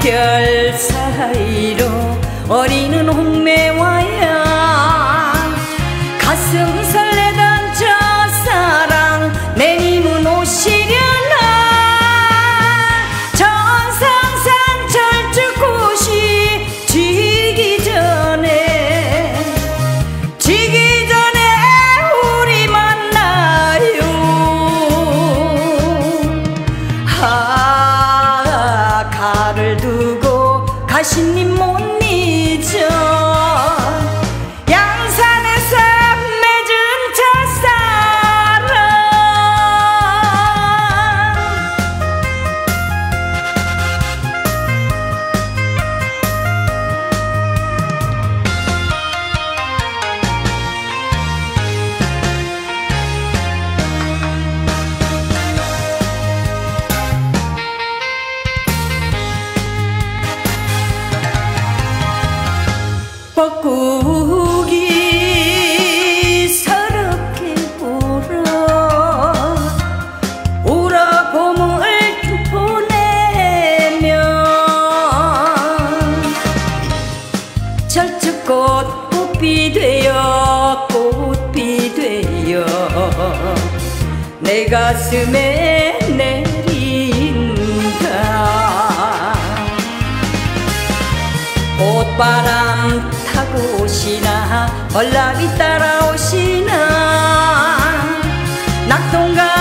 별 사이로 어리는 홍매화야. 가슴 설레던 첫사랑 내님은 오시려나. 전상산 철쭉꽃이 지기 전에 우리 만나요. 가를 두고 가신 님 못 잊어. 양산에서 맺은 첫사랑. 벚국이 서럽게 울어 봄을 보내면 철쭉꽃 꽃비 되어 내 가슴에 내린다. 꽃바람 타고 오시나 벌나비 따라오시나. 낙동강